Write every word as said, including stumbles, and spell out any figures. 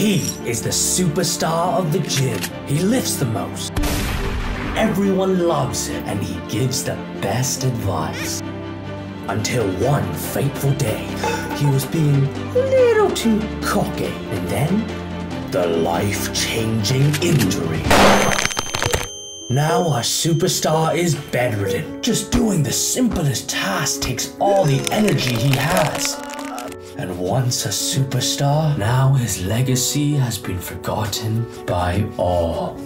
He is the superstar of the gym. He lifts the most. Everyone loves him and he gives the best advice. Until one fateful day, he was being a little too cocky. And then, the life-changing injury. Now our superstar is bedridden. Just doing the simplest task takes all the energy he has. And once a superstar, now his legacy has been forgotten by all.